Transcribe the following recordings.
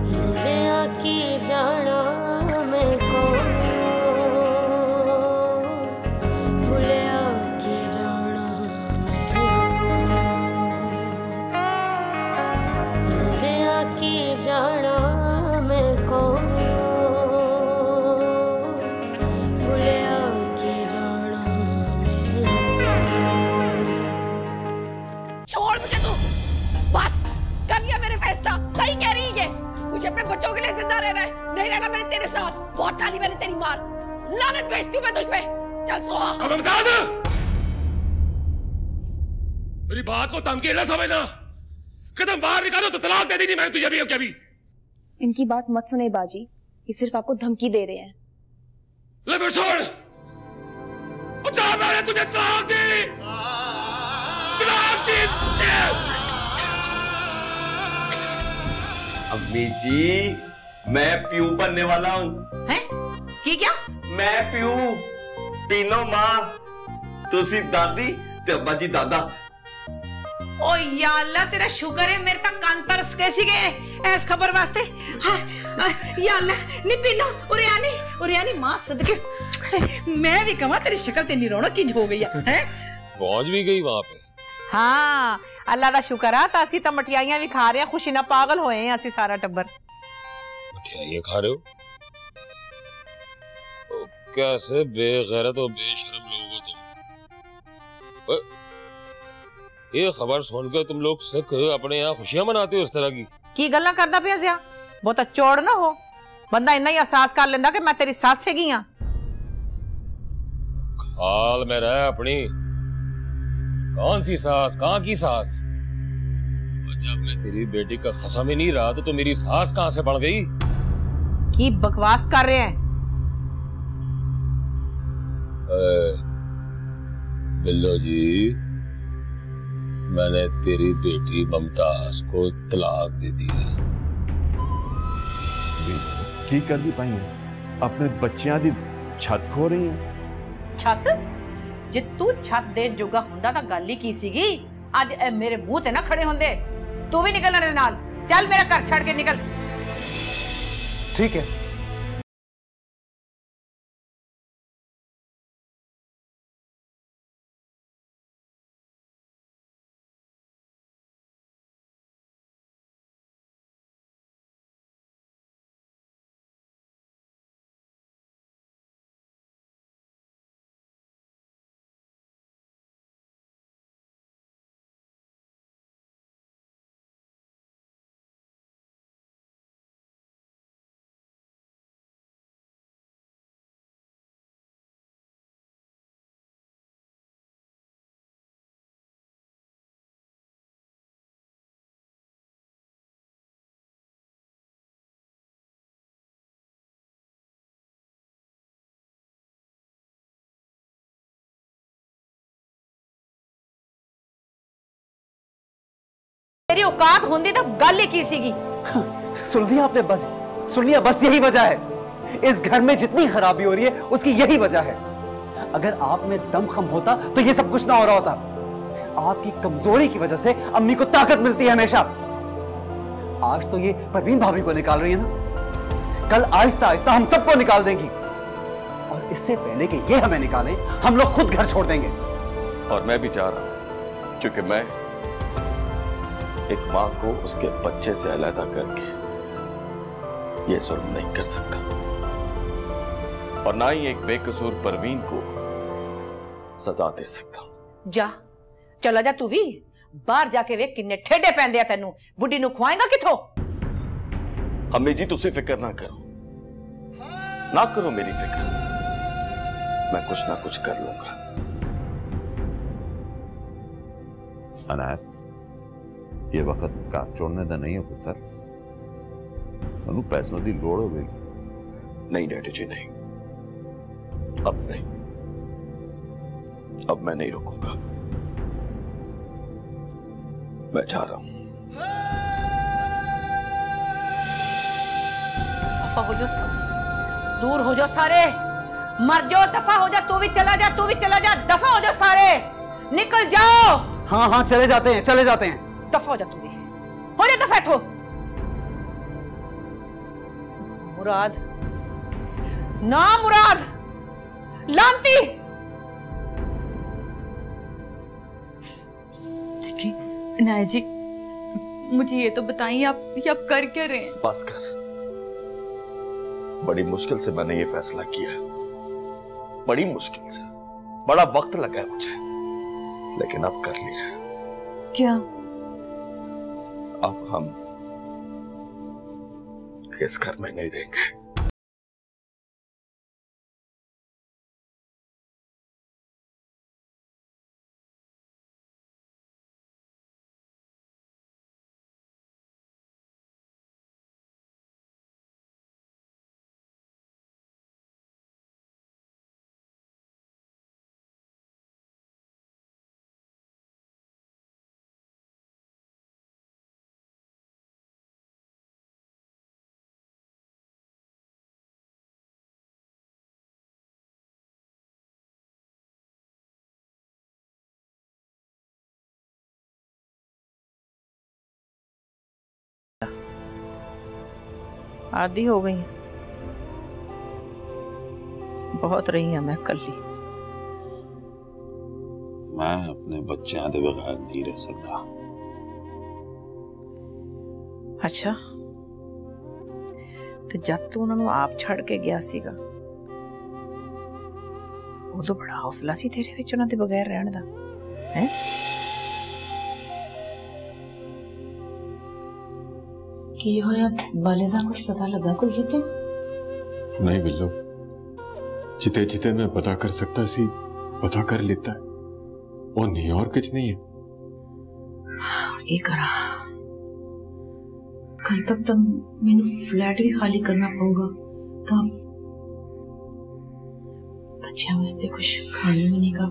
भूलिया की जाना मैं कौन, भूलिया की जाना मैं कौन, भूलिया की जाना मैं कौन, भूलिया की जाना मैं कौन। छोड़ मुझे तू, बस कर लिया मेरे फैसला। सही कह रही है, मुझे अपने बच्चों के लिए जिंदा रहना है, नहीं रहना मैंने तेरे साथ। बहुत खाली मैंने तेरी मार, लानत भेजती हूँ मैं तुझ पे। चल सोहा। अब बता दे, मेरी बात को धमकी न समझना। कदम बाहर निकालो तो तलाक दे देनी मैंने तुझे भी और क्या भी। इनकी बात मत सुने बाजी, ये सिर्फ आपको धमकी दे रहे हैं। ले फिर छोड़, अच्छा मैंने तुझे तलाक दी, तलाक दी। अम्मी जी, मैं प्यू बनने वाला हूँ। हैं? की क्या? मैं प्यू, पीनो माँ, तुसी दादी ते अब्बा जी दादा। ओ या अल्लाह, तेरा शुक्र है मेरे तक कान तरस कैसी गए इस खबर वास्ते। हाँ, या अल्लाह, नी पीनो उरे आनी माँ सदके। मैं भी कमा तेरी शक्ल ते नी रौनक की हो गई है। पहुंच भी गई वहां पे। हाँ, अल्लाह दा शुक्र है, तासी तो मठियाइयां भी खा रहे हैं, खुशी ना पागल होए हैं असी सारा टब्बर। मठियाइयां खा रहे हो? ओ, कैसे बेगैरत और बेशरम लोग हो तुम। ये खबर सुनकर तुम लोग सिख अपने यहाँ खुशियां मनाते हो इस तरह की गल्ला करदा पिया ज़िया? बहुत चौड़ ना हो, बंदा इन्ना ही एहसास कर लेंदा कि मैं तेरी सास हैगी हां। हाल में रह अपनी। कौन सी सास, कहां की सास? जब मैं तेरी बेटी का खसम ही नहीं रहा तो मेरी सास कहां से बढ़ गई? की बकवास कर रहे हैं? बिल्लो जी, मैंने तेरी बेटी ममताज को तलाक दे दी है। की कर दी पाई अपने बच्चियां दी छत खो रही है। छत? जे तू छत दे जोगा हुंदा तां गल ही की सीगी। अज ए मेरे मुंह ते ना खड़े हुंदे। तू भी निकल मेरे नाल, चल मेरा घर छड़ के निकल। ठीक है। तेरी औकात होंदी तो गल ही की सीगी। सुन लिया आपने बस, सुन लिया, बस यही वजह है। इस घर में जितनी खराबी हो रही है उसकी यही वजह है। अगर आप में दम खम होता तो ये सब कुछ ना हो रहा होता। आपकी कमजोरी की वजह से अम्मी को ताकत मिलती है हमेशा। आज तो ये परवीन भाभी को निकाल रही है ना, कल आहिस्ता आहिस्ता हम सबको निकाल देंगी। और इससे पहले कि ये हमें निकालें, हम लोग खुद घर छोड़ देंगे। और मैं भी जा रहा हूं, क्योंकि मैं एक मां को उसके बच्चे से अलग करके ये जुल्म नहीं कर सकता, और ना ही एक बेकसूर परवीन को सजा दे सकता। जा, चला जा तू भी बाहर जाके वे किन्ने ठेडे पैंदे तेनू। बुढ़ी नु खुआएगा किथों? अम्मी जी तुसी फिक्र ना करो, ना करो मेरी फिक्र, मैं कुछ ना कुछ कर लूंगा। अनायत, ये वक्त कार छोड़ने का नहीं है पुत्र। तू पैसों की लोड़ हो गई। नहीं डैडी जी नहीं, अब नहीं, अब मैं नहीं रुकूंगा। मैं जा रहा हूं। दफा हो जाओ, दूर हो जाओ सारे, मर जाओ, दफा हो जा। तू भी चला जा, तू भी चला जा, दफा हो जाओ सारे, निकल जाओ। हाँ हाँ चले जाते हैं, चले जाते हैं। दफा हो जा, तू भी हो जा, दफा। मुराद, ना मुराद, लानती। देखिए इनायत जी, मुझे ये तो बताइए आप कर क्या रहे हैं? बस कर। बड़ी मुश्किल से मैंने ये फैसला किया, बड़ी मुश्किल से, बड़ा वक्त लगा है मुझे, लेकिन अब कर लिया है। क्या? अब हम इस घर में नहीं रहेंगे। आदी हो गई हैं, बहुत रही हैं मैं कल्ली। मैं अपने बच्चे आदे बगैर नहीं रह सकता। अच्छा, तो जब तू उन्होंने आप छड़ के गया सीगा, वो तो बड़ा हौसला सी तेरे विच उन्हां दे बगैर रहण दा, हैं? की होया बाले दा कुछ पता लगा कुलजीत? नहीं बिल्लो, जिते जिते मैं पता कर सकता सी पता कर लेता है, और नहीं और कुछ नहीं है। ये करा कल तक तो मैंने फ्लैट भी खाली करना पड़ेगा, तब बच्चों वास्ते कुछ खाने में नहीं का।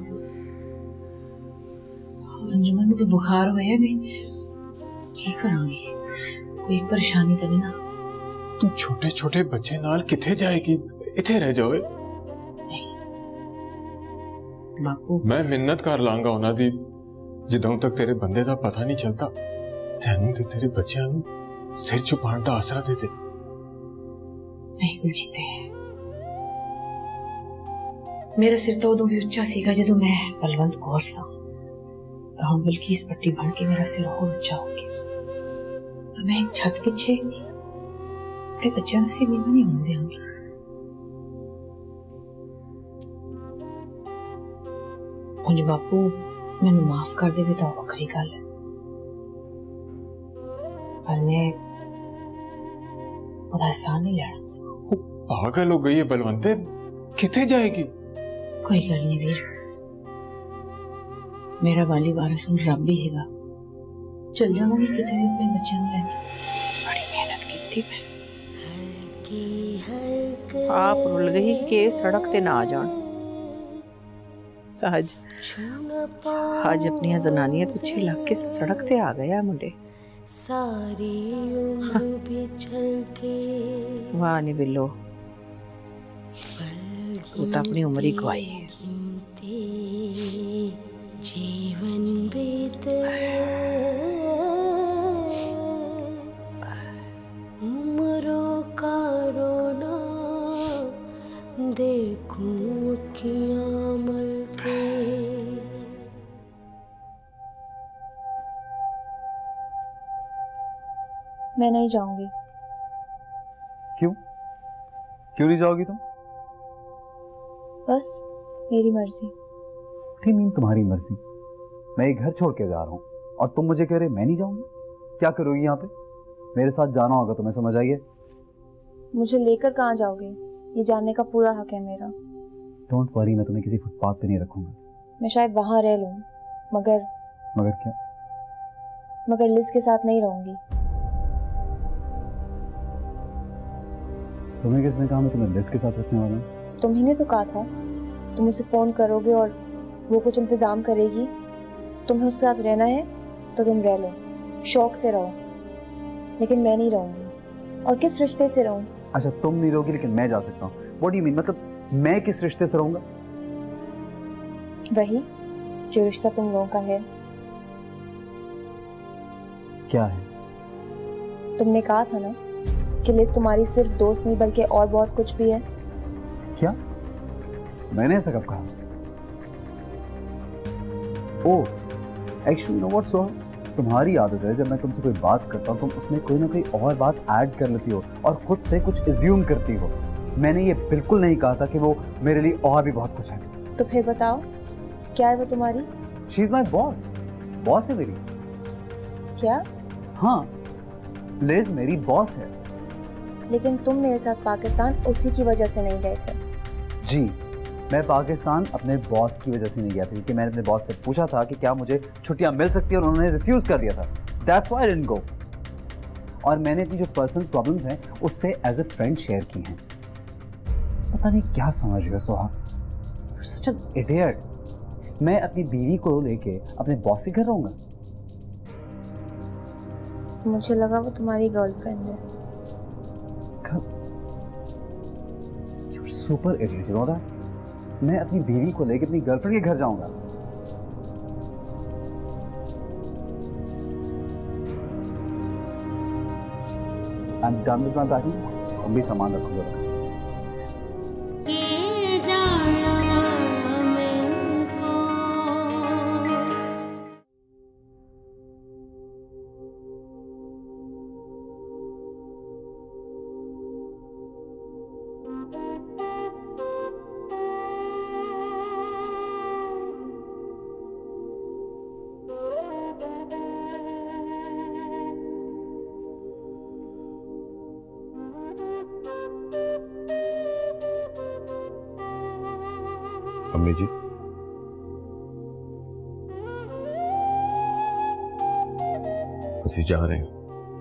अंजुमन को बुखार होया भी की करांगी, कोई परेशानी तो नहीं ना? तू छोटे छोटे बच्चे नाल किथे जाएगी, इथे रह जाओ। बापू मैं मिन्नत कर लांगा उन्हां दी, जिदों तक तेरे बंदे दा पता नहीं चलता तैनू ते तेरे बच्चों नू सिर छुपाण दा आसरा दे दे। नहीं कुलजीत, मेरा सिर तो उदों भी उच्चा सीगा जदों मैं बलवंत कौर सा, तो हम बल्कि इस पट्टी बन के मेरा सिर और ऊंचा हो गया। तो मैं एक छत पीछे अपने बच्चों से नीवा नहीं होने देंगी। उन्हें बापू मैंने माफ कर दे भी तो वखरी गल है, पर मैं ਉਹਦਾ एहसान नहीं लेना। पागल हो गई है बलवंते, किथे जाएगी? कोई गल नहीं वीर, मेरा वाली वारिस हुण रब ही हैगा, चल जावांगी किते भी अपने बच्चों को लेके। बड़ी मेहनत की मैं, आप रुल गई कि सड़क ते ना आ जान। आज अपनी जनानियां पीछे लग के सड़क ते आ गया मुंडे। सारी उम्र बिछल के वाह नी बिल्लो, तू तो अपनी उम्र ही गवाई है। जीवन बीते उम्रों का रोना देखूं अखियां मल के। मैं नहीं जाऊंगी। क्यों? क्यों नहीं जाओगी तुम? बस मेरी मर्जी। मीन तुम्हारी मर्जी? मैं ये घर छोड़ के जा रहा हूँ और तुम मुझे कह रहे मैं नहीं जाऊंगी? क्या करोगी यहाँ पे? मेरे साथ जाना होगा तुम्हें, समझ आइए। मुझे लेकर कहाँ जाओगे, ये जानने का पूरा हक है मेरा। डोंट वरी, मैं तुम्हें किसी फुटपाथ पे नहीं रखूंगा। मैं शायद वहां रह लूं, मगर क्या? मगर लिज के साथ नहीं रहूंगी। तुम्हें किसने कहा मैं तुम्हें लिज के साथ रखने वाला हूँ? तुम ही ने तो कहा था तुम उसे फोन करोगे और वो कुछ इंतजाम करेगी। तुम्हें उसके साथ रहना है तो तुम रह लो, शौक से रहो, लेकिन मैं नहीं रहूंगी। और किस रिश्ते से रहूं? अच्छा तुम नहीं रहोगी लेकिन मैं जा सकता हूँ? What do you mean? मतलब मैं किस रिश्ते से रहूंगा? वही जो रिश्ता तुम लोगों का है। क्या है? तुमने कहा था ना कि लिज तुम्हारी सिर्फ दोस्त नहीं बल्कि और बहुत कुछ भी है। क्या? मैंने ऐसा कब कहा? Oh, actually no what, Soha, तुम्हारी आदत है जब मैं तुमसे कोई बात करता हूँ तुम उसमें कोई ना कोई और बात ऐड कर लेती हो और खुद से कुछ एज्यूम करती हो। मैंने ये बिल्कुल नहीं कहा था कि वो मेरे लिए और भी बहुत कुछ है। तो फिर बताओ, क्या है वो तुम्हारी? She is my boss. Boss है मेरी। क्या? हाँ, लिज मेरी बॉस है। लेकिन तुम मेरे साथ पाकिस्तान उसी की वजह से नहीं गए थे। जी, मैं पाकिस्तान अपने बॉस की वजह से नहीं गया था क्योंकि मैंने अपने बॉस से पूछा था कि क्या मुझे छुट्टियां मिल सकती हैं और उन्होंने रिफ्यूज कर दिया था। That's why I didn't go. और मैंने अपनी जो पर्सनल प्रॉब्लम्स हैं उससे एज ए फ्रेंड शेयर की हैं। पता नहीं क्या समझ रहे हो Soha, you are such an idiot. मैं अपनी बीवी को लेके अपने बॉस के घर रहूंगा? मुझे लगा वो तुम्हारी गर्लफ्रेंड है। You are super idiot, you know that. मैं अपनी बीवी को लेके अपनी गर्लफ्रेंड के घर जाऊंगा? I am done with my packing. अब भी सामान रखूंगा। अम्मी जी, ਅਸੀਂ ਜਾ ਰਹੇ ਹਾਂ।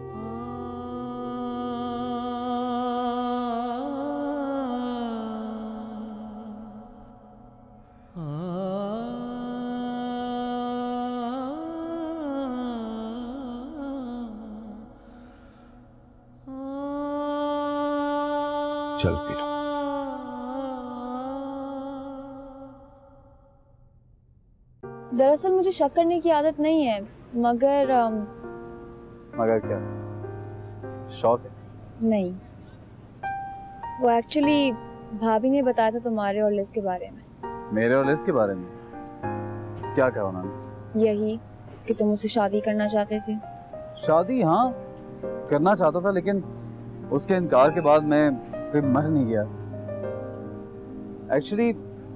चल पी लो। दरअसल मुझे शक करने की आदत नहीं है, मगर क्या? शौक है? नहीं, वो एक्चुअली भाभी ने बताया था तुम्हारे और लिज के बारे में। मेरे और लिज के बारे में? क्या कहा उन्होंने? यही कि तुम उससे शादी करना चाहते थे। शादी हाँ करना चाहता था, लेकिन उसके इनकार के बाद मैं फिर मर नहीं गया। एक्चुअली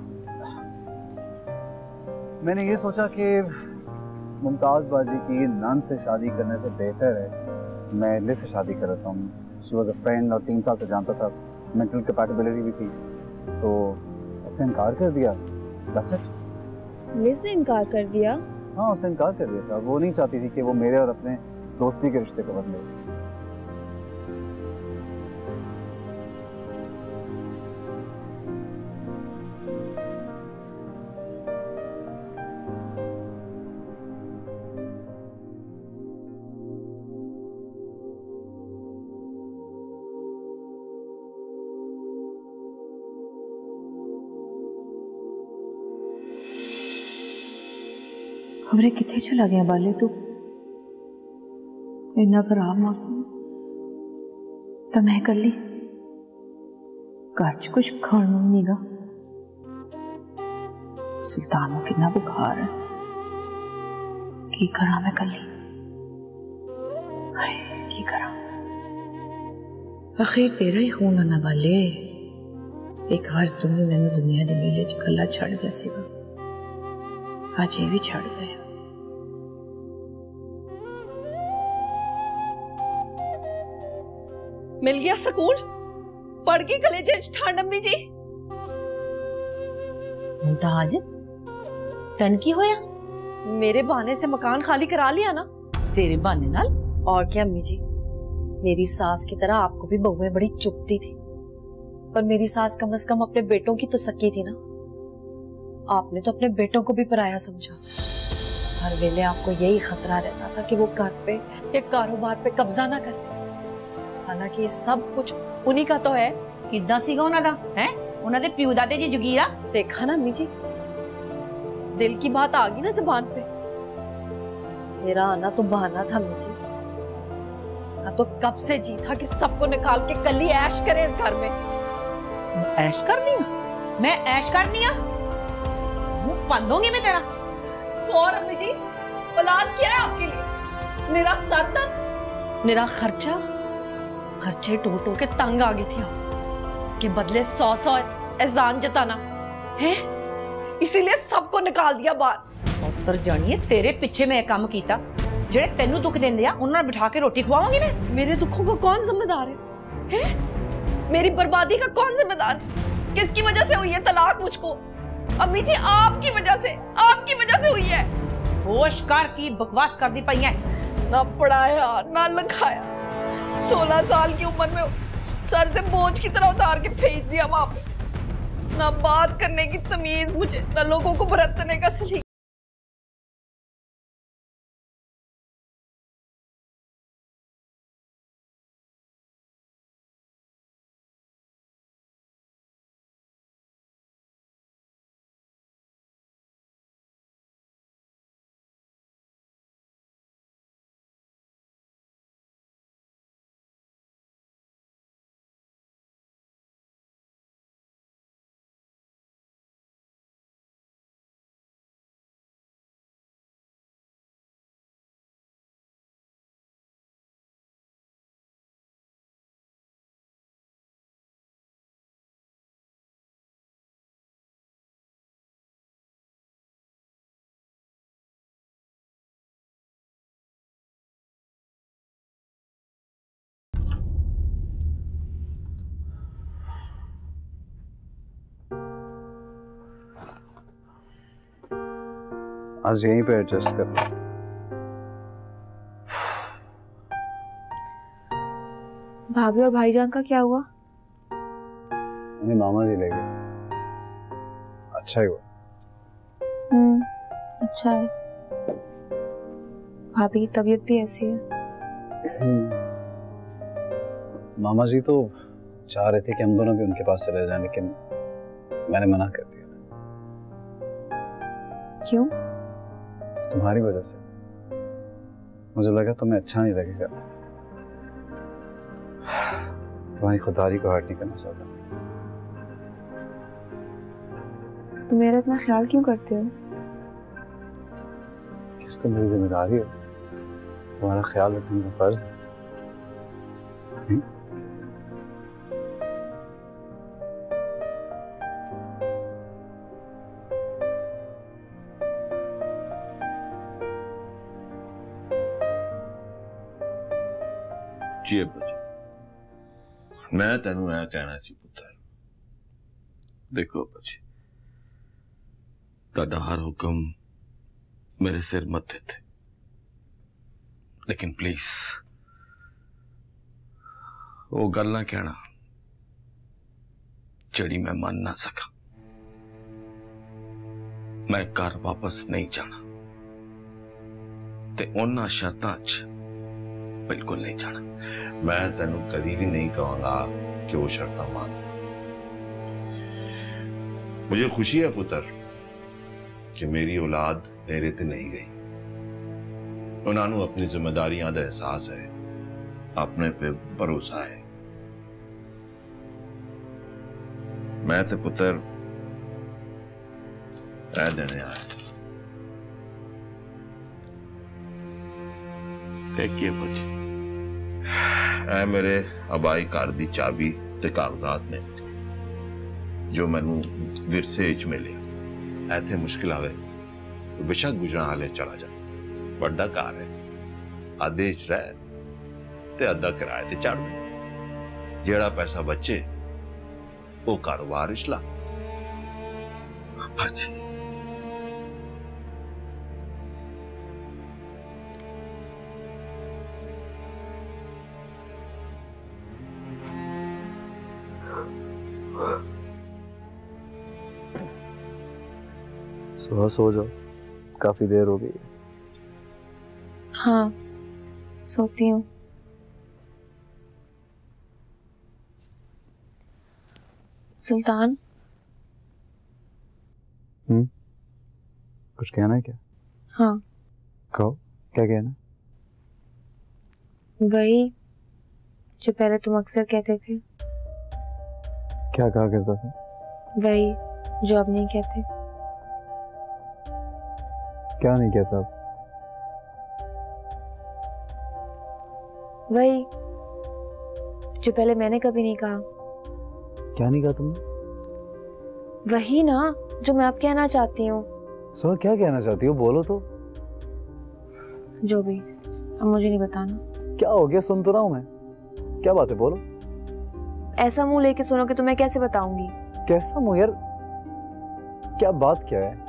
मैंने ये सोचा कि मुमताज बाजी की नन से शादी करने से बेहतर है मैं लिज से शादी कर लेता हूँ। शी वॉज अ फ्रेंड और 3 साल से जानता था, मेंटल कैपेबिलिटी भी थी, तो उसने इनकार कर दिया। That's it. लिज ने इनकार कर दिया? हाँ, उसने इनकार कर दिया था। वो नहीं चाहती थी कि वो मेरे और अपने दोस्ती के रिश्ते को बदले। हमरे किथे चला गया बाले तू? इन्ना खराब मौसम तो मैं कली घर च कुछ खाना नहीं गा। सुल्तान को कितना बुखार है, की करा मैं कली? हाय की करा? आखिर तेरा ही खून ना बाले। एक बार तू भी मैंने दुनिया दे मेले च कला छड़ गया सीगा, आज ये भी छड़ गया। मिल गया सुकून? पड़ गई कलेजे ठंड अम्मी जी? मुमताज तन की होया? मेरे बहाने से मकान खाली करा लिया ना? तेरे बहाने नाल? और क्या अम्मी जी, मेरी सास की तरह आपको भी बहुएं बड़ी चुभती थी, पर मेरी सास कम से कम अपने बेटों की तो सकी थी ना। आपने तो अपने बेटों को भी पराया समझा। हर वेले आपको यही खतरा रहता था कि वो घर पे या कारोबार पे कब्जा ना कर ले। हालांकि सब कुछ उन्हीं का तो है। किद्दां सीगा उन्हां दा है? उन्हां दे प्यू दादे जी जगीरा देखा ना अम्मी जी, दिल की बात आ गई ना जुबान पे। मेरा आना तो बहाना था अम्मी जी। का तो कब से जी था कि सबको निकाल के कल ही ऐश करे इस घर में। ऐश कर दिया? मैं ऐश कर दिया? मुंह बंद होंगी मैं तेरा। और अम्मी जी, औलाद क्या है आपके लिए? मेरा सर दर्द, मेरा खर्चा, खर्चे टो के तंग आ गई थी आप। उसके बदले 100 एहसान जताना है, इसीलिए सबको निकाल दिया बाहर। उतर जानिए, तेरे पीछे मैं काम कीता, जेड़े तेनू दुख देंदे आ उन्हां बिठा के रोटी खवाऊंगी मैं। मेरे दुखों को कौन जिम्मेदार है? मेरी बर्बादी का कौन जिम्मेदार है? किसकी वजह से हुई है तलाक मुझको? अम्मी जी, आपकी वजह से हुई है। होश कर की बकवास कर दी पई है। ना पढ़ाया ना लिखाया, 16 साल की उम्र में सर से बोझ की तरह उतार के फेंक दिया वहां पे। ना बात करने की तमीज मुझे, ना लोगों को बरतने का सलीका। आज यहीं पे एडजस्ट कर। भाभी और भाईजान का क्या हुआ? उन्हें मामा जी ले गए। अच्छा ही हुआ। अच्छा है। भाभी की तबीयत भी ऐसी है। मामा जी तो चाह रहे थे कि हम दोनों भी उनके पास चले जाएं, लेकिन मैंने मना कर दिया। क्यों? तुम्हारी वजह से। मुझे लगा तुम्हें अच्छा नहीं लगेगा। तुम्हारी खुदारी को हर्ट नहीं करना चाहता। तुम मेरा इतना ख्याल क्यों करते हो? किस तो मेरी जिम्मेदारी है, तुम्हारा ख्याल रखने का फर्ज है। जी अब्बा जी, मैं तेनू ऐ कहना सी पुत्तर। देखो अब्बा जी, तुहाडा हर हुक्म मेरे सिर मत्थे थे, लेकिन प्लीज वो गल ना कहना जड़ी मैं मान ना सका। मैं घर वापस नहीं जाना ते उन्हां शर्तां च बिल्कुल नहीं जाना। मैं तेनू कभी भी नहीं कहूंगा कि वो शर्तां मान। मुझे खुशी है पुत्र कि मेरी औलाद तेरे ते नहीं गई। उन्होंने अपनी जिम्मेदारियां का एहसास है, अपने पे भरोसा है। मैं ते पुत्र रह देने आया। देखिए बच्चे, ऐ मेरे अबाई घर दी चाबी ते कागजात ने जो मैनू विरसे च मिले। ऐथे मुश्किल आवे तो बेशक गुजरा हाले चला जा। बड़ा घर है, आधे च रह ते अद्धा किराए ते चढ़ दे। जेड़ा पैसा बचे वो कारोबार च ला। जी सुबह सो जाओ, काफी देर हो गई। हाँ, सोती हूँ। सुल्तान, कुछ कहना है क्या? हाँ, कहो, क्या कहना? वही जो पहले तुम अक्सर कहते थे। क्या कहा करता था? वही जो अब नहीं कहते। क्या नहीं कहता अब? वही जो पहले मैंने कभी नहीं कहा। क्या नहीं कहा तुमने? वही ना जो मैं अब कहना चाहती हूँ। सुहा, क्या कहना चाहती हो? बोलो तो। जो भी, अब मुझे नहीं बताना। क्या हो गया? सुन तो रहा हूँ मैं। क्या बात है, बोलो। ऐसा मुंह लेके सुनोगे तो मैं कैसे बताऊंगी? कैसा मुंह यार? क्या बात क्या है?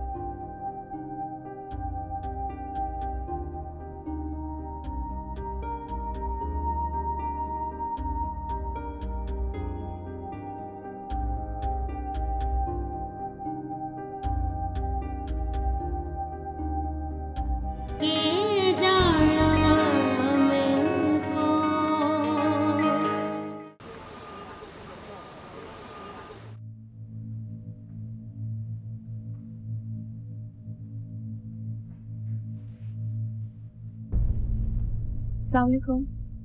अस्सलाम वालेकुम।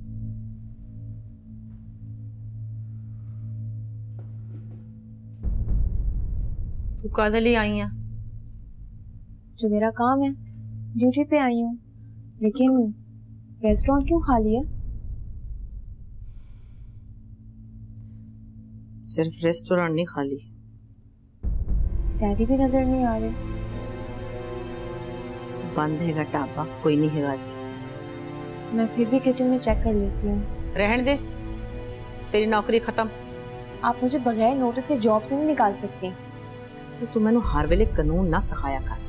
तू कादे लिए आई है? जो मेरा काम है, ड्यूटी पे आई हूँ। लेकिन रेस्टोरेंट क्यों खाली है? सिर्फ रेस्टोरेंट नहीं खाली, डैडी भी नजर नहीं आ रहे। बंद हैगा ढाबा, कोई नहीं हैगा। मैं फिर भी किचन में चेक कर लेती हूँ। रहने दे, तेरी नौकरी खत्म। आप मुझे बगैर नोटिस के जॉब से नहीं निकाल सकती। तो तू मैनू हर वेले कानून ना सिखाया कर।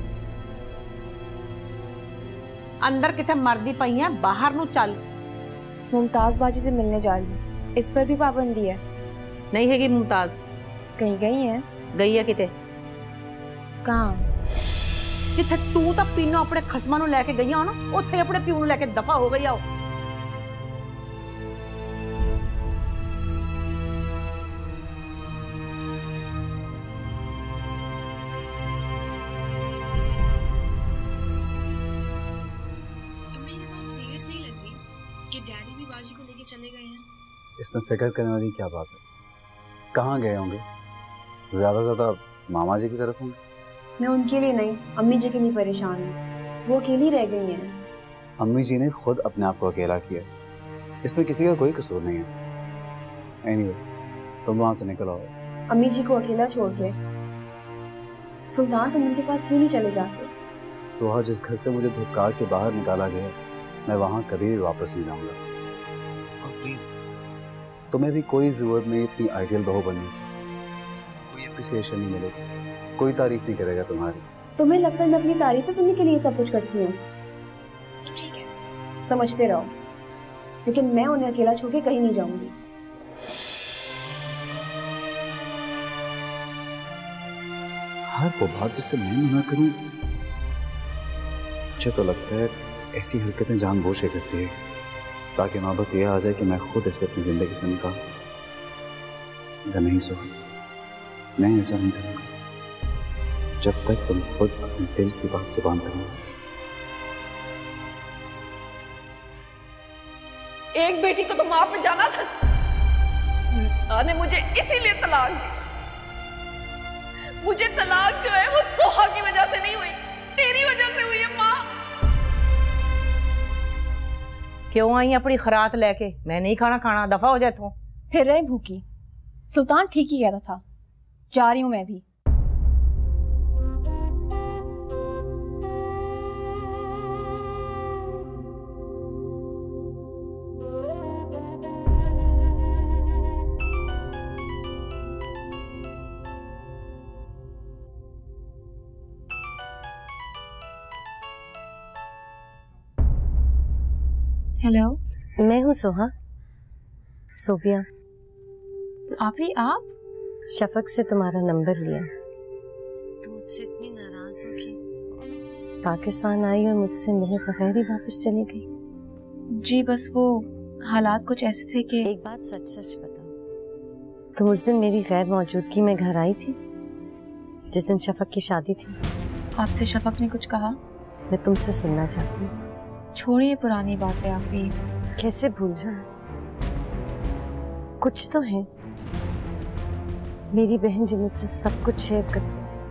अंदर किथे मरदी पई है, बाहर नू चल। मुमताज बाजी से मिलने जा रही हूँ, इस पर भी पाबंदी है। नहीं हैगी मुमताज। कहीं गई है? गई है किते? कहाँ? जिथे तू तो पीनो अपने खसमा नू लेके गई हो ना, उत्थे अपने प्यू नू लेके दफा हो गई हो। तुम्हें ये बात सीरियस नहीं लग रही कि डैडी भी बाजी को लेके चले गए हैं? इसमें फिक्र करने वाली क्या बात है? कहाँ गए होंगे? ज्यादा ज्यादा मामा जी की तरफ होंगे। मैं उनके लिए नहीं, अम्मी जी के लिए परेशान हूँ। वो अकेली रह गई हैं। अम्मी जी ने खुद अपने आप को अकेला किया, इसमें किसी का कोई कसूर नहीं है। एनीवे, तुम वहां से निकल आओ। अम्मी जी को अकेला छोड़ के सुल्तान, तुम उनके पास क्यों नहीं चले जाते? सुहा, जिस घर से मुझे धुतकार के बाहर निकाला गया, मैं वहां कभी भी वापस नहीं जाऊंगा। और प्लीज, तुम्हें भी कोई जरूरत नहीं इतनी आइडियल बहू बनने की। कोई अप्रिसिएशन नहीं मिलेगी, कोई तारीफ नहीं करेगा तुम्हारी। तुम्हें लगता है मैं अपनी तारीफें सुनने के लिए सब कुछ करती हूँ? ठीक है, समझते रहो, लेकिन मैं उन्हें अकेला छोड़ के कहीं नहीं जाऊंगी। हर वो बात जिससे मैं मना करूं, मुझे तो लगता है ऐसी हरकतें जानबूझ के करती है ताकि नौबत यह आ जाए कि मैं खुद इसे अपनी जिंदगी से निकालूं। अगर नहीं सुहा, मैं ऐसा नहीं करूंगा जब तक तुम खुद अपने दिल की बात जुबान पर नहीं। एक बेटी को तो मां पे जाना था, जिया ने मुझे इसीलिए तलाक दी। मुझे तलाक जो है वो सोहा की वजह से नहीं हुई, तेरी वजह से हुई है मां। क्यों आई अपनी खरात लेके? मैं नहीं खाना, दफा हो जाए तू। फिर रहे भूखी। सुल्तान ठीक ही कहता था, जा रही हूं मैं भी। हेलो, मैं हूँ सोहा, सोबिया। आप ही? आप? शफक से तुम्हारा नंबर लिया। तुम मुझसे इतनी नाराज हो कि पाकिस्तान आई और मुझसे मिले बगैर ही वापस चली गई। जी बस वो हालात कुछ ऐसे थे कि। एक बात सच सच बताओ, तुम उस दिन मेरी गैर मौजूदगी में घर आई थी जिस दिन शफक की शादी थी? आपसे शफक ने कुछ कहा? मैं तुमसे सुनना चाहती हूँ। छोड़िए पुरानी बातें, आप भी। कैसे भूल जाऊं? कुछ तो है। मेरी बहन जो मुझसे सब कुछ शेयर करती थी,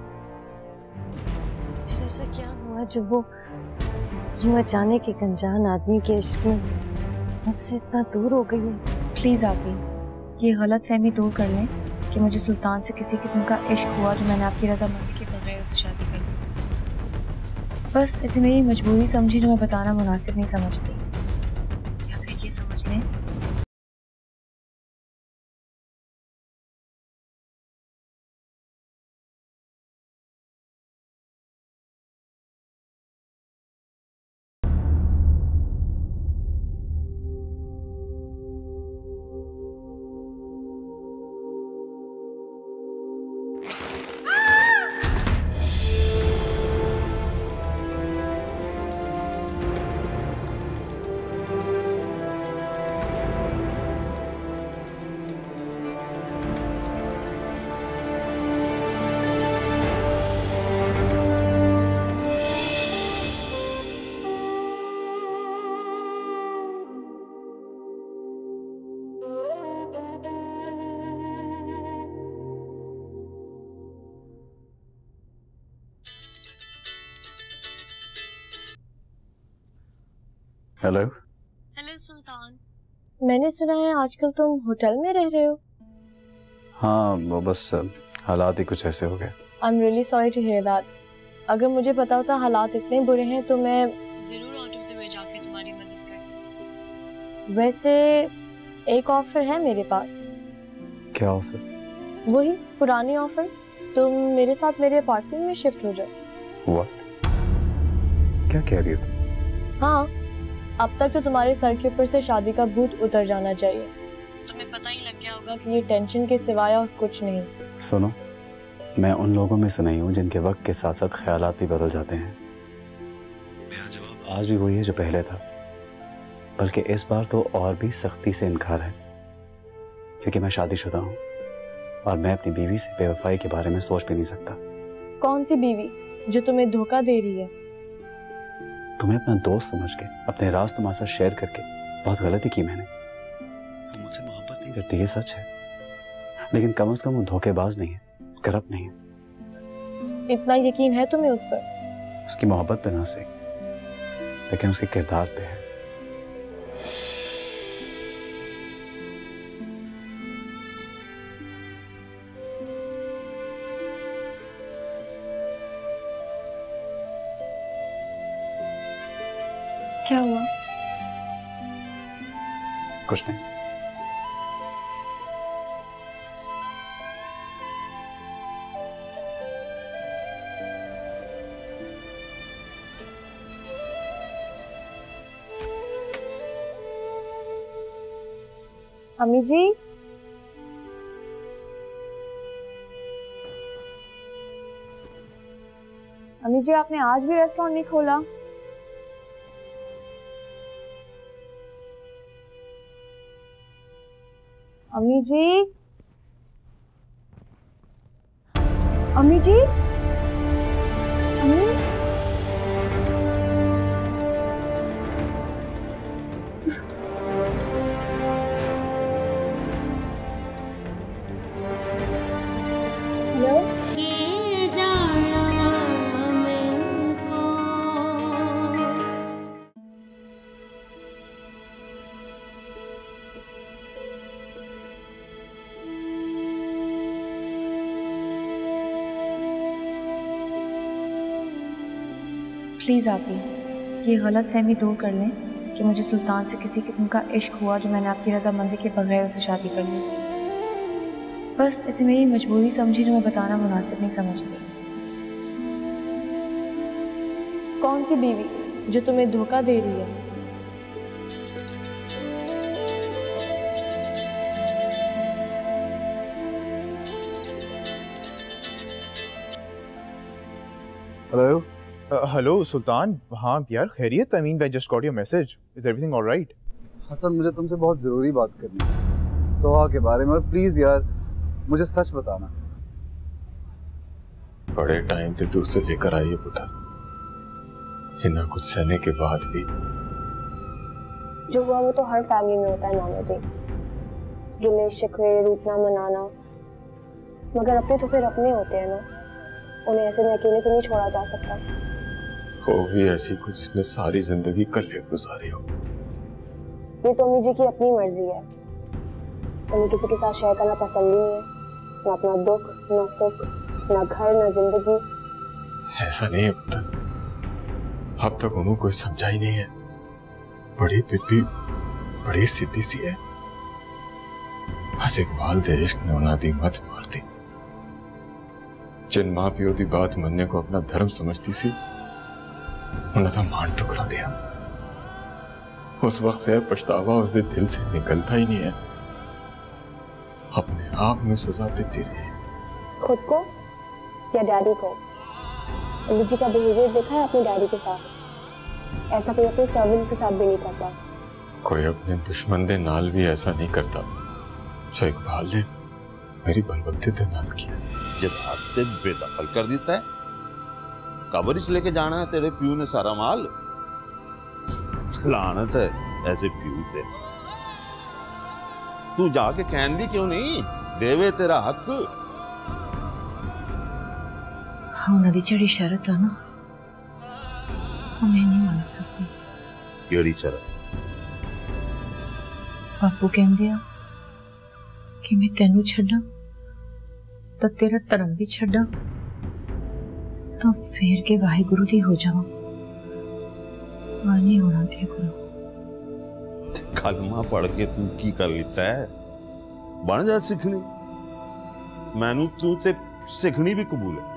फिर ऐसा क्या हुआ जो वो यूं अचानक एक अनजान आदमी के इश्क में मुझसे इतना दूर हो गई है। प्लीज आप ये गलत फहमी दूर कर लें कि मुझे सुल्तान से किसी किस्म का इश्क हुआ जो मैंने आपकी रजामंदी के बगैर उससे शादी कर दी। बस इसे मेरी मजबूरी समझी जो मैं बताना मुनासिब नहीं समझती। या फिर ये समझ लें हेलो। हेलो सुल्तान, मैंने सुना है आजकल तुम होटल में रह रहे हो। हाँ, वो बस हालात ही कुछ ऐसे हो गए। I am really sorry to hear that. अगर मुझे पता होता हालात इतने बुरे हैं तो मैं जरूर आउट ऑफ द वे जाके तुम्हारी मदद करती। वैसे एक ऑफर है मेरे पास। क्या ऑफर? वही पुरानी ऑफर, तुम मेरे साथ मेरे अपार्टमेंट में शिफ्ट हो जाओ। व्हाट? क्या कह रही है तुम? हाँ, अब तक तो तुम्हारे सर के ऊपर से शादी का भूत उतर जाना चाहिए। तुम्हें पता ही लग गया होगा कि ये टेंशन के सिवाय और कुछ नहीं। सुनो, मैं उन लोगों में से नहीं हूँ जिनके वक्त के साथ साथ ख्यालात भी बदल जाते हैं। मेरा जवाब आज भी वही है जो पहले था, बल्कि इस बार तो और भी सख्ती से इनकार है, क्योंकि मैं शादीशुदा हूँ और मैं अपनी बीवी से बेवफाई के बारे में सोच भी नहीं सकता। कौन सी बीवी जो तुम्हें धोखा दे रही है? तुम्हें अपना दोस्त समझ के अपने राज तुम्हारे साथ शेयर करके बहुत गलती की मैंने। वो मुझसे मोहब्बत नहीं करती, ये सच है, लेकिन कम से कम वो धोखेबाज नहीं है, करप्ट नहीं है। इतना यकीन है तुम्हें उस पर? उसकी मोहब्बत पे ना से, लेकिन उसके किरदार पे है। क्या हुआ? कुछ नहीं। अम्मी जी, अम्मी जी, आपने आज भी रेस्टोरेंट नहीं खोला? अम्मी जी, अम्मी जी, अम्मी, हेलो। प्लीज आप ये गलत फहमी दूर कर लें कि मुझे सुल्तान से किसी किस्म का इश्क हुआ जो मैंने आपकी रजामंदी के बगैर उससे शादी कर ली। बस इसे मेरी मजबूरी समझी जो मैं बताना मुनासिब नहीं समझती। कौन सी बीवी जो तुम्हें धोखा दे रही है? हेलो। हेलो सुल्तान। हाँ यार, खैरियत? I mean I just got your message. Is everything alright? Hasan, मुझे तुमसे बहुत जरूरी बात करनी है सोहा के बारे में, और प्लीज यार मुझे सच बताना। बड़े टाइम से तू उसे लेकर आई है पुत्र, इतना कुछ सहने के बाद भी। जो हुआ वो तो हर फैमिली में होता है मामा जी। गिले शिकवे, रूठना मनाना, मगर अपने तो फिर अपने होते हैं ना, उन्हें ऐसे में अकेले तो नहीं छोड़ा जा सकता। हो भी ऐसी को जिसने सारी जिंदगी कल्ले गुजारी हो। ये तो अम्मी जी की अपनी मर्जी है, उन्हें किसी के साथ शेयर करना पसंद नहीं है, ना अपना दुख, ना सुख, ना घर, ना जिंदगी। ऐसा नहीं है पुत्र, अब तक उन्होंने कोई समझा ही नहीं है। बड़ी पिप्पी बड़ी सीधी सी है, बस इकबाल दे इश्क ने उन्हें दी मत मारती। जिन मां प्यो की बात मनने को अपना धर्म समझती सी, उन्हें तो मान ठुकरा दिया। उस वक्त से पछतावा उसके दिल से निकलता ही नहीं है, अपने आप में सजा देती रही। खुद को या डैडी को? अम्मी जी का बिहेवियर देखा है अपने डैडी के साथ? ऐसा कोई अपने सर्वेंट्स के साथ भी नहीं करता। कोई अपने दुश्मन दे नाल भी ऐसा नहीं करता जो इकबाल ने मेरी बलबलते दे नाल किया। जब हाथ बेदखल कर देता है, कब्र से लेके जाना है तेरे प्यू ने सारा माल। लानत है ऐसे प्यू से। तू जाके कहती क्यों नहीं, देवे तेरा हक। उन्हों दी जड़ी शरत है ना, मैं नहीं मान सकती। केड़ी शरत? बापू कहंदे आ कि मैं तेनू छड्डा तो तेरा धर्म भी छड्डा, तो फिर के वाहिगुरु दी हो जावा। नहीं होना मेरे को। कलमा पढ़ के तू की कर लेता है? बन जा सिखनी। मैनू तू ते सिखनी भी कबूल है।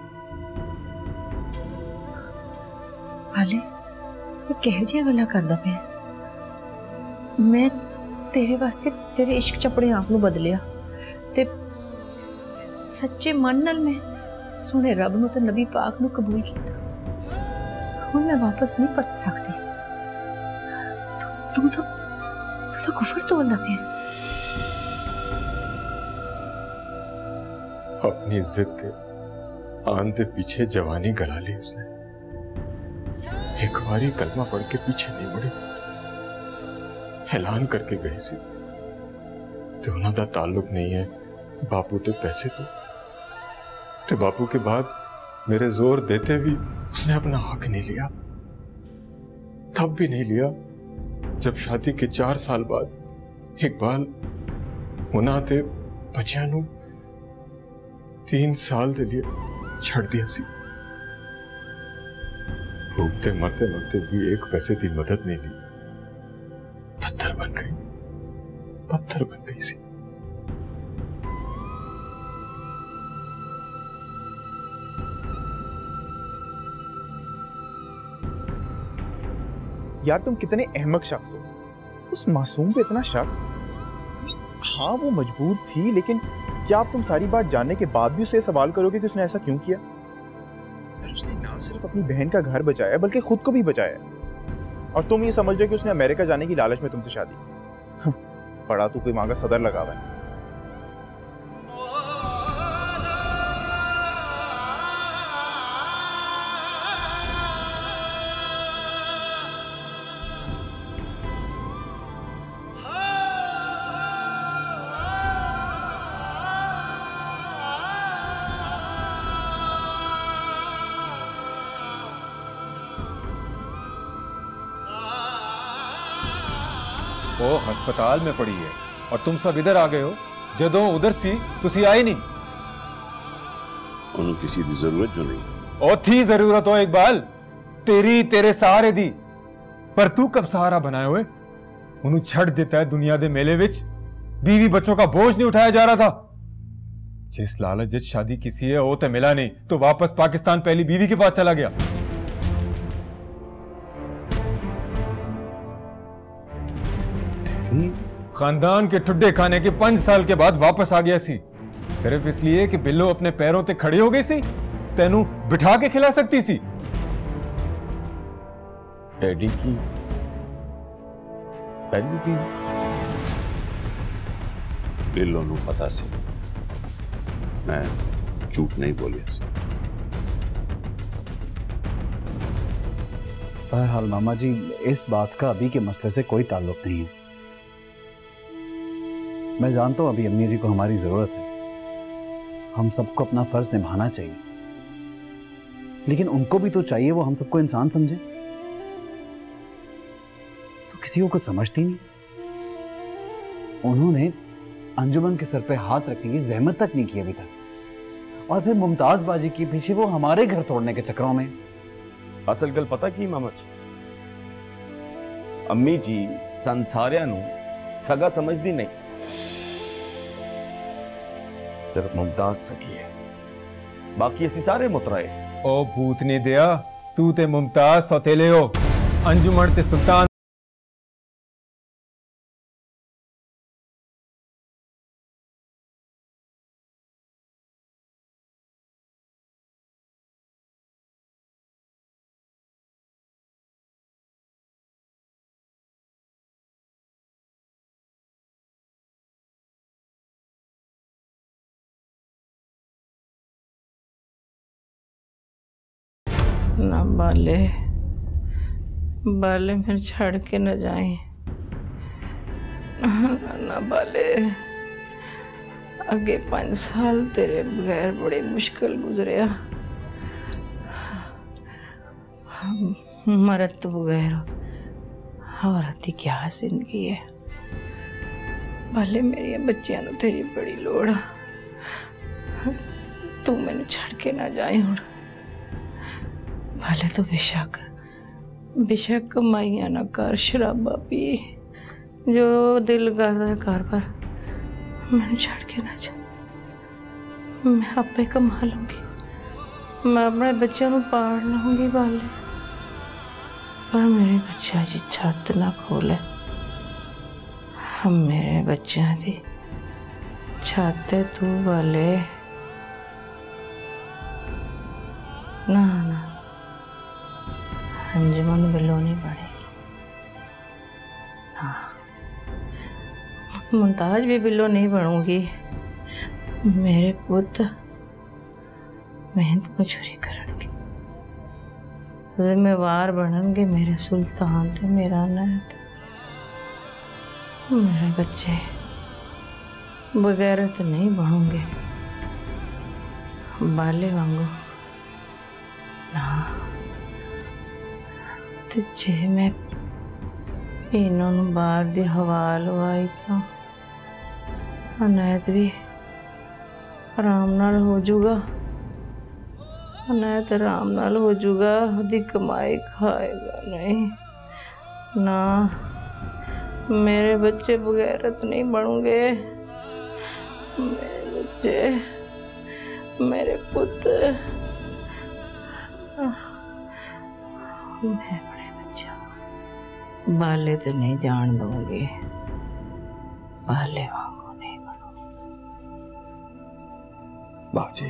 हाले ये कह जी गल्लां करदा पिया। मैं तेरे वास्ते तेरे इश्क च अपने आप नू बदलिया ते सच्चे मन नाल मैं सोने रब नू ते नबी पाक नू कबूल किया। हुण मैं वापस नहीं परत सकती। तू तो कुफर तोलदा पिया। अपनी इज्जत आन दे पीछे जवानी गला ली उसने। एक बारी कलमा पढ़ के पीछे नहीं मुड़ी, ऐलान करके गई सी ते उन्हां दा ताल्लुक नहीं है बापू ते पैसे तो बापू के बाद मेरे जोर देते भी उसने अपना हक नहीं लिया। तब भी नहीं लिया जब शादी के 4 साल बाद इकबाल उन्हां ते बच्चियां नू 3 साल दे लिए छड़ दिया सी। भूखते मरते मरते भी एक पैसे की मदद नहीं ली। पत्थर बन गई सी। यार तुम कितने अहमक शख्स हो, उस मासूम पे इतना शक। हाँ वो मजबूर थी, लेकिन क्या आप तुम सारी बात जानने के बाद भी उसे सवाल करोगे कि उसने ऐसा क्यों किया? फिर उसने ना सिर्फ अपनी बहन का घर बचाया बल्कि खुद को भी बचाया, और तुम ये समझ रहे हो कि उसने अमेरिका जाने की लालच में तुमसे शादी की। पढ़ा तू कोई मांगा सदर लगा हुआ है। वो हस्पताल में पड़ी है और तुम सब इधर आ गए हो। जदों उधर सी तुसी आए नहीं। उन्हें किसी की जरूरत जो नहीं। ओ थी जरूरत हो इकबाल, तेरे सहारे दी, पर तू कब सहारा बनाए हुए? उन्हें छड़ देता है दुनिया दे मेले विच। बीवी बच्चों का बोझ नहीं उठाया जा रहा था। जिस लालच जिस शादी किसी है वो तो मिला नहीं, तो वापस पाकिस्तान पहली बीवी के पास चला गया। खानदान के ठुड्डे खाने के 5 साल के बाद वापस आ गया सी, सिर्फ इसलिए कि बिल्लो अपने पैरों ते खड़ी हो गई सी, तेनू बिठा के खिला सकती सी। डैडी की पहली भी बिल्लो नू पता सी, मैं झूठ नहीं बोलिया सी। बहरहाल मामा जी, इस बात का अभी के मसले से कोई ताल्लुक नहीं है। मैं जानता हूं अभी अम्मी जी को हमारी जरूरत है, हम सबको अपना फर्ज निभाना चाहिए, लेकिन उनको भी तो चाहिए वो हम सबको इंसान समझे। तो किसी को कुछ समझती नहीं। उन्होंने अंजुमन के सर पे हाथ रखने की जहमत तक नहीं की अभी तक, और फिर मुमताज बाजी के पीछे वो हमारे घर तोड़ने के चक्करों में। असल गल पता की मामच, अम्मी जी संसारिया नू सगा समझदी नहीं, सिर्फ मुमताज सकी है, बाकी असी सारे मुतराए। ओ भूत ने दिया, तू ते मुमताज सौतेले हो, अंजुमन ते सुल्तान। ना बाले बाले में छड़ के न जाए, ना बाले। आगे 5 साल तेरे बगैर बड़े मुश्किल गुजरिया, मरद तो बगैर औरत की क्या जिंदगी है। बाले मेरी बच्चियां नूं तेरी बड़ी लोड़, तू मैनू छड़ के ना जाए हुण। भले तो बेशक कमाइया ना कर, शराबा पी, जो दिल करता है कर, पर मैंने छड़ के ना जा। मैं आपे कमा लूंगी, मैं अपने बच्चों को पाल लूंगी बाले, पर मेरे बच्चा जी छत ना खोले। हम मेरे बच्चों की छत है तू बाले। ना ना अंजुमन बिलो नहीं पड़ेगी, हाँ मुमताज भी बिलो नहीं बनूंगी। मेरे पुत मेहनत मजूरी करेंगे, जिम्मेवार बननगे मेरे सुल्तान ते मेरा नैत। मेरे बच्चे बगैरत नहीं बनूंगे, बाले वांगू ना। तो जे मैं इन्हों बाहर दी हवा लवाई तो अनैत भी आराम नाल हो जूगा, अनैत आराम नाल हो जूगा, दी कमाई खाएगा नहीं ना। मेरे बच्चे बगैरत नहीं बनूंगे, मेरे बच्चे मेरे पुत्र मैं बाले तो नहीं जान दूंगी, बाले वांगू नहीं बनूंगी। बाजी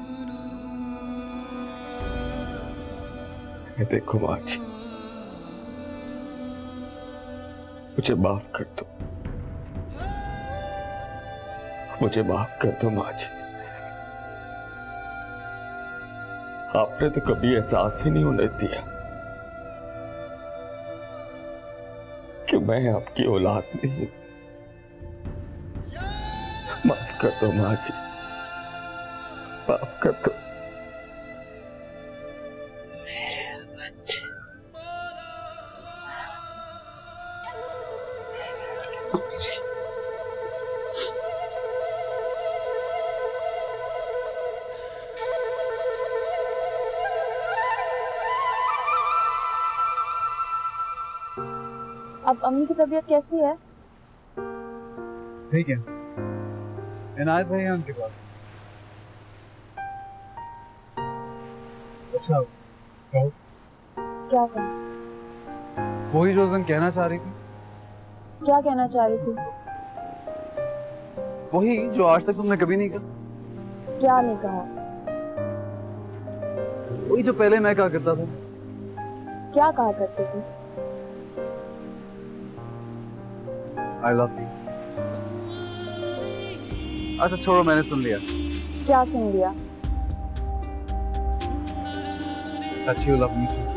मैं देखो बाजी, मुझे माफ कर दो, मुझे माफ कर दो माँ जी। आपने तो कभी एहसास ही नहीं होने दिया कि मैं आपकी औलाद नहीं हूं। माफ कर दो माँ जी, माफ कर दो। मेरे बच्चे अब अम्मी की तबीयत कैसी है? ठीक है, इनायत भाई है उनके पास। अच्छा कहो। क्या कहो? वही जो जन कहना चाह रही थी। क्या कहना चाह रही थी? वही जो आज तक तुमने कभी नहीं कहा। क्या नहीं कहा? वही जो पहले मैं कहा करता था। क्या कहा करती थी? I love you। अच्छा छोड़ो, मैंने सुन लिया। क्या सुन लिया? That you love me too।